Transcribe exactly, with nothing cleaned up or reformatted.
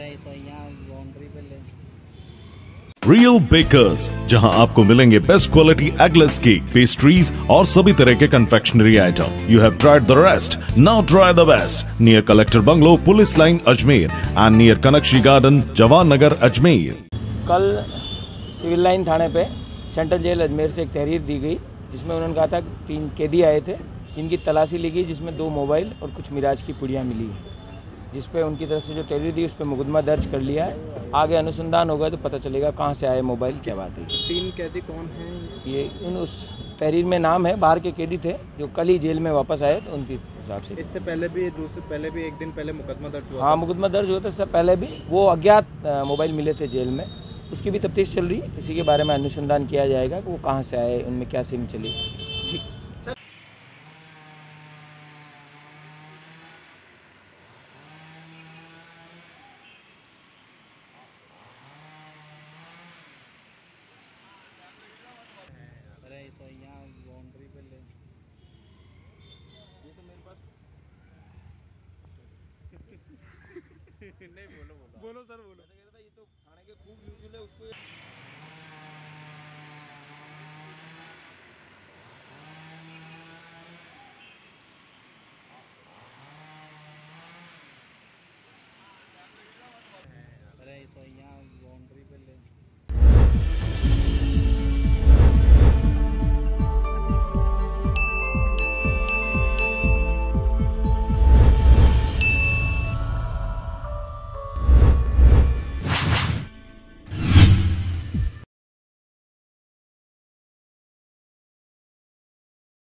अरे तो यहाँ बाउंड्री पे ले रियल बेकर्स, जहां आपको मिलेंगे best quality eggless cake, pastries और सभी तरह के confectionery item. You have tried the rest, now try the best. Near collector bungalow, police line, Ajmer and near कनकशी गार्डन, जवान नगर, अजमेर। कल सिविल लाइन थाने पे सेंट्रल जेल अजमेर से एक तहरीर दी गई, जिसमें उन्होंने कहा था कि तीन कैदी आए थे, जिनकी तलाशी ली गई, जिसमें दो मोबाइल और कुछ मिराज की पुड़ियाँ मिली है, जिस पे उनकी तरफ से जो तहरीर दी उस पर मुकदमा दर्ज कर लिया है। आगे अनुसंधान होगा तो पता चलेगा कहाँ से आए मोबाइल, क्या बात है। तीन कैदी कौन हैं? ये उन उस तहरीर में नाम है, बाहर के कैदी थे जो कल ही जेल में वापस आए, तो उनके हिसाब से। इससे पहले भी दूसरे पहले भी एक दिन पहले मुकदमा दर्ज हुआ? हाँ, मुकदमा दर्ज हुआ था इससे पहले भी। वो अज्ञात मोबाइल मिले थे जेल में, उसकी भी तफ्तीश चल रही है। इसी के बारे में अनुसंधान किया जाएगा कि वो कहाँ से आए, उनमें क्या सिम चली। अरे तो यहाँ बाउंड्री पे ले ये तो मेरे पास नहीं बोलो बोलो बोलो सर बोलो। ये तो थाने के खूब यूजुअल है उसको।